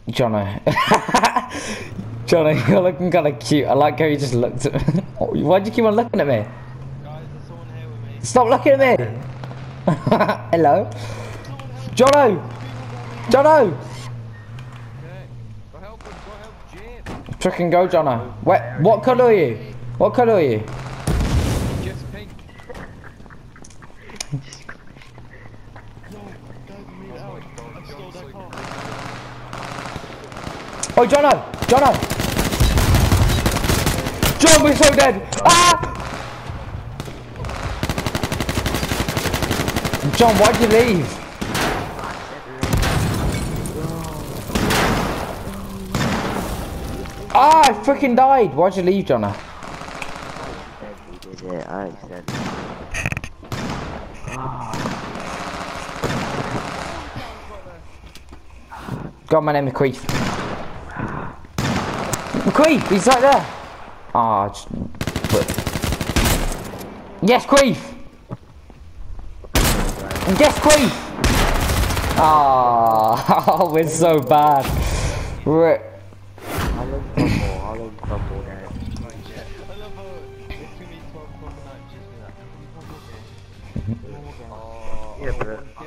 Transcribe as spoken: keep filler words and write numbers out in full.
Jonno. Jonno, you're looking kind of cute. I like how you just looked at me. Why'd you keep on looking at me? Guys, there's someone here with me. Stop looking at me! Hello? Jonno! Jonno! Okay. Go help him, go help Jim. Frickin' go, Jonno. Wait, what colour are you? What colour are you? Just pink. Oh, Jonno! Jonno! John, we're so dead! Ah! John, why'd you leave? Ah, I freaking died! Why'd you leave, Jonno? I said God, my name is Queef. Queef, he's right there! Ah, oh, yes, Queef! Yes, Queef! Ah, oh, we're so bad. We're... I'll crumble, I'll crumble that. I love how it's gonna be twelve o'clock at night, just do that. Yeah, but